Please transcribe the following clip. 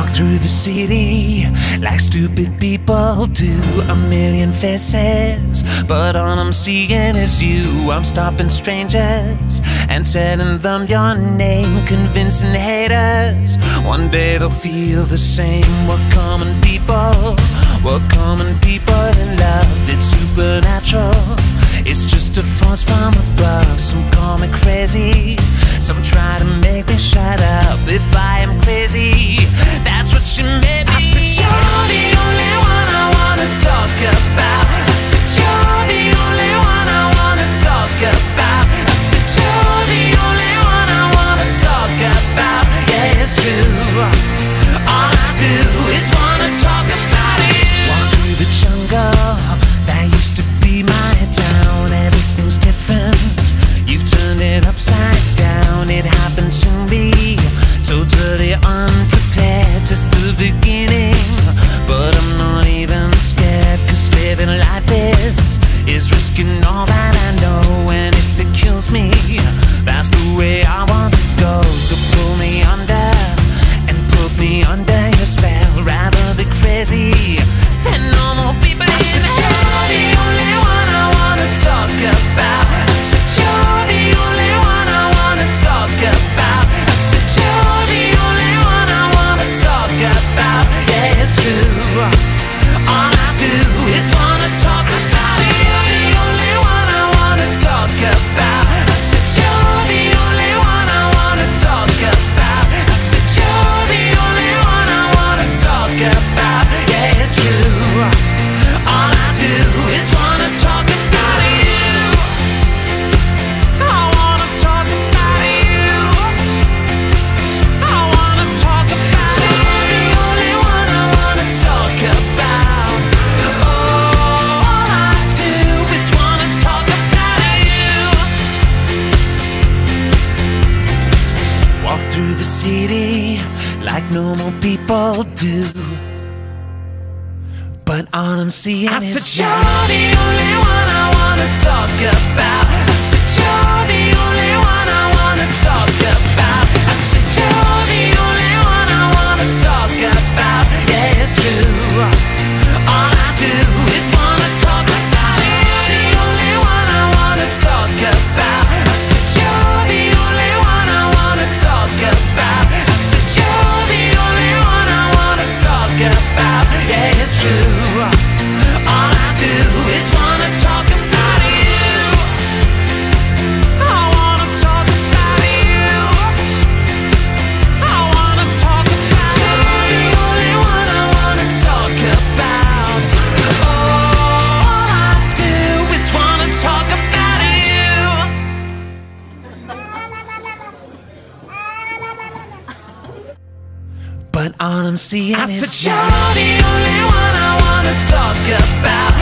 Walk through the city like stupid people do. A million faces, but all I'm seeing is you. I'm stopping strangers and telling them your name, convincing haters one day they'll feel the same. We're common people, we're common people in love. It's supernatural, it's just a force from above. Some call me crazy, some try to make me shut up. If I am crazy, that's what you made me. I said you're the only one I wanna talk about. I said you're the only one I wanna talk about. I said you're the only one I wanna talk about. Yeah, it's true, all I do is wanna talk about you. Walk through the jungle, that used to be my town. Everything's different, you've turned it upside down. It happened to me, totally unprepared, just the beginning. But I'm not even scared, cause living like this is risking all that I know. And if it kills me, that's the way I want to go. So pull me under and put me under your spell. Rather be crazy than normal people. I said you're the only one I wanna talk about. I said you're the only one I wanna talk about. I said you're the only one I wanna talk about. Yeah, it's true, all I do is wanna talk about you. You're the only one I wanna talk about. I said you're the only one I wanna talk about. I said you're the only one I wanna talk about. Yeah, it's true, all I do is wanna talk about you. I wanna talk about you. I wanna talk about you. You're the only one I wanna talk about. All I do is wanna talk about you. Walk through the city like normal people do, but all I'm seeing is you. I said you're the only one I wanna talk about. I said you're the only one I wanna talk about. I said you're the only one I wanna talk about. Yeah, it's true, all I do is wanna talk about you. You're the only one I wanna talk about. I said you're the only one I wanna talk about. I said you're the only one I wanna talk about. Yeah, it's true, all I do is wanna talk about you. I wanna talk about you. I wanna talk about you. You're the only one I wanna talk about. All I do is wanna talk about you. But all I'm seeing is you. I said you're the only one I wanna talk about.